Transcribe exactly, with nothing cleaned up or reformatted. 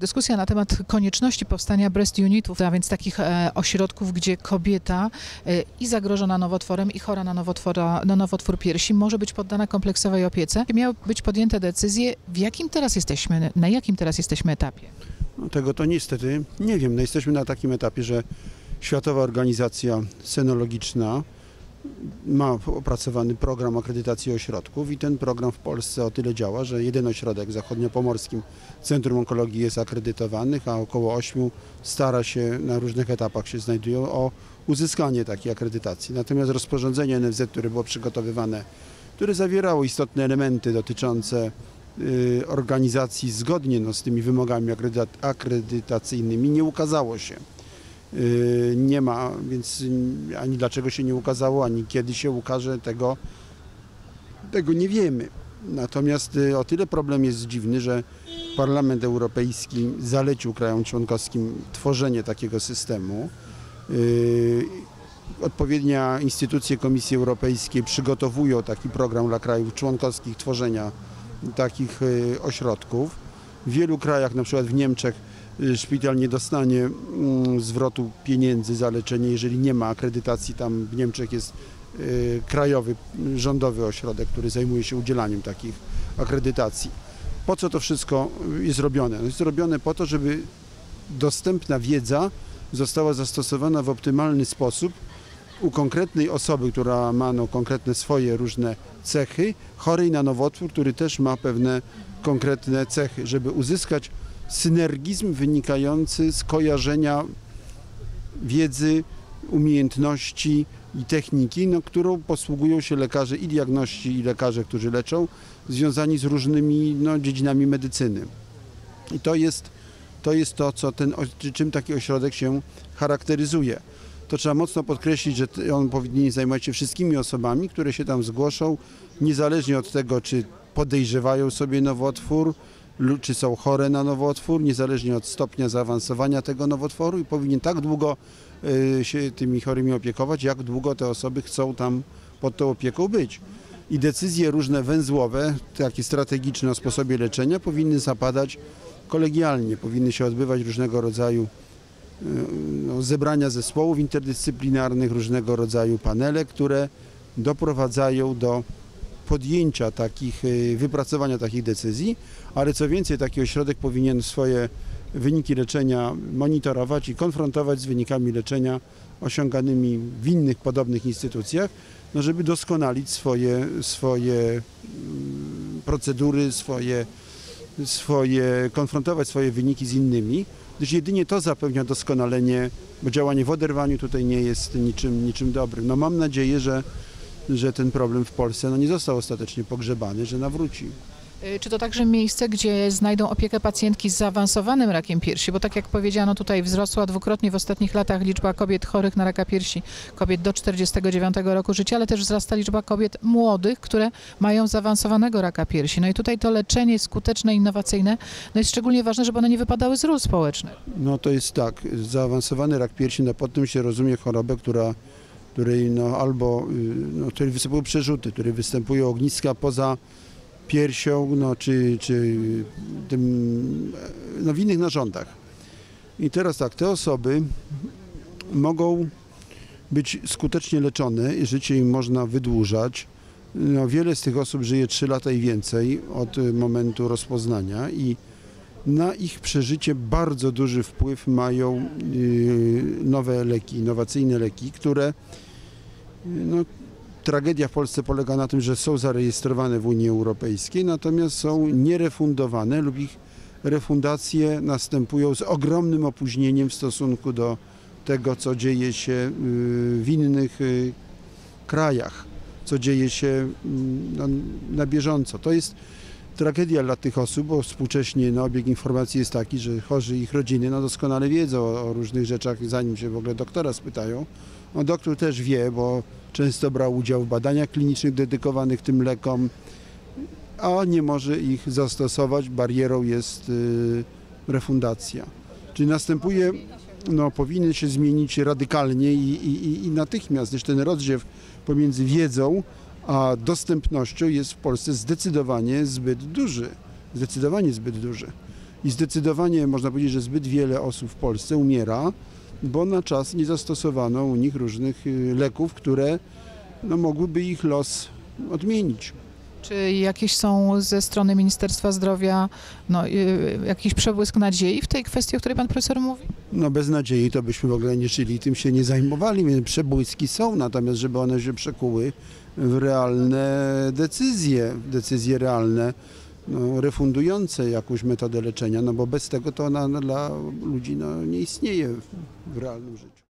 Dyskusja na temat konieczności powstania breast unitów, a więc takich e, ośrodków, gdzie kobieta e, i zagrożona nowotworem, i chora na, nowotwora, na nowotwór piersi może być poddana kompleksowej opiece. Miały być podjęte decyzje, w jakim teraz jesteśmy, na jakim teraz jesteśmy etapie? No, tego to niestety nie wiem. No, jesteśmy na takim etapie, że Światowa Organizacja Senologiczna ma opracowany program akredytacji ośrodków i ten program w Polsce o tyle działa, że jeden ośrodek w Zachodniopomorskim Centrum Onkologii jest akredytowanych, a około ośmiu stara się, na różnych etapach się znajdują, o uzyskanie takiej akredytacji. Natomiast rozporządzenie N F Z, które było przygotowywane, które zawierało istotne elementy dotyczące y, organizacji zgodnie no, z tymi wymogami akredyta akredytacyjnymi, nie ukazało się. Nie ma, więc ani dlaczego się nie ukazało, ani kiedy się ukaże, tego, tego nie wiemy. Natomiast o tyle problem jest dziwny, że Parlament Europejski zalecił krajom członkowskim tworzenie takiego systemu. Odpowiednie instytucje Komisji Europejskiej przygotowują taki program dla krajów członkowskich tworzenia takich ośrodków. W wielu krajach, na przykład w Niemczech, szpital nie dostanie mm, zwrotu pieniędzy za leczenie, jeżeli nie ma akredytacji. Tam w Niemczech jest y, krajowy, rządowy ośrodek, który zajmuje się udzielaniem takich akredytacji. Po co to wszystko jest robione? No jest robione po to, żeby dostępna wiedza została zastosowana w optymalny sposób u konkretnej osoby, która ma no, konkretne swoje różne cechy, chorej na nowotwór, który też ma pewne konkretne cechy, żeby uzyskać synergizm wynikający z kojarzenia wiedzy, umiejętności i techniki, no, którą posługują się lekarze i diagności, i lekarze, którzy leczą, związani z różnymi no, dziedzinami medycyny. I to jest to, jest to co ten, czym taki ośrodek się charakteryzuje. To trzeba mocno podkreślić, że on powinien zajmować się wszystkimi osobami, które się tam zgłoszą, niezależnie od tego, czy podejrzewają sobie nowotwór, czy są chore na nowotwór, niezależnie od stopnia zaawansowania tego nowotworu, i powinien tak długo y, się tymi chorymi opiekować, jak długo te osoby chcą tam pod tą opieką być. I decyzje różne węzłowe, takie strategiczne o sposobie leczenia powinny zapadać kolegialnie, powinny się odbywać różnego rodzaju y, no, zebrania zespołów interdyscyplinarnych, różnego rodzaju panele, które doprowadzają do podjęcia takich, wypracowania takich decyzji, ale co więcej, taki ośrodek powinien swoje wyniki leczenia monitorować i konfrontować z wynikami leczenia osiąganymi w innych podobnych instytucjach, no żeby doskonalić swoje, swoje procedury, swoje, swoje, konfrontować swoje wyniki z innymi, gdyż jedynie to zapewnia doskonalenie, bo działanie w oderwaniu tutaj nie jest niczym, niczym dobrym. No mam nadzieję, że że ten problem w Polsce no, nie został ostatecznie pogrzebany, że nawróci. Czy to także miejsce, gdzie znajdą opiekę pacjentki z zaawansowanym rakiem piersi? Bo tak jak powiedziano, tutaj wzrosła dwukrotnie w ostatnich latach liczba kobiet chorych na raka piersi, kobiet do czterdziestego dziewiątego roku życia, ale też wzrasta liczba kobiet młodych, które mają zaawansowanego raka piersi. No i tutaj to leczenie skuteczne, innowacyjne no jest szczególnie ważne, żeby one nie wypadały z ról społecznych. No to jest tak, zaawansowany rak piersi, no pod tym się rozumie chorobę, która której no, albo no, której występują przerzuty, której występują ogniska poza piersią, no, czy, czy tym, no, w innych narządach. I teraz tak, te osoby mogą być skutecznie leczone, życie im można wydłużać. No, wiele z tych osób żyje trzy lata i więcej od momentu rozpoznania i na ich przeżycie bardzo duży wpływ mają nowe leki, innowacyjne leki, które no, tragedia w Polsce polega na tym, że są zarejestrowane w Unii Europejskiej, natomiast są nierefundowane lub ich refundacje następują z ogromnym opóźnieniem w stosunku do tego, co dzieje się w innych krajach, co dzieje się no, na bieżąco. To jest tragedia dla tych osób, bo współcześnie no, obieg informacji jest taki, że chorzy i ich rodziny no, doskonale wiedzą o, o różnych rzeczach, zanim się w ogóle doktora spytają. No, doktor też wie, bo często brał udział w badaniach klinicznych dedykowanych tym lekom, a nie może ich zastosować. Barierą jest y, refundacja. Czyli następuje, no, powinien się zmienić radykalnie i, i, i natychmiast, gdyż ten rozdziew pomiędzy wiedzą a dostępnością jest w Polsce zdecydowanie zbyt duży. Zdecydowanie zbyt duży. I zdecydowanie można powiedzieć, że zbyt wiele osób w Polsce umiera, bo na czas nie zastosowano u nich różnych y, leków, które no, mogłyby ich los odmienić. Czy jakieś są ze strony Ministerstwa Zdrowia no, y, jakiś przebłysk nadziei w tej kwestii, o której pan profesor mówi? No bez nadziei to byśmy w ogóle nie żyli, tym się nie zajmowali. Więc przebłyski są, natomiast żeby one się przekuły w realne decyzje, decyzje realne, no, refundujące jakąś metodę leczenia, no bo bez tego to ona dla ludzi no, nie istnieje w, w realnym życiu.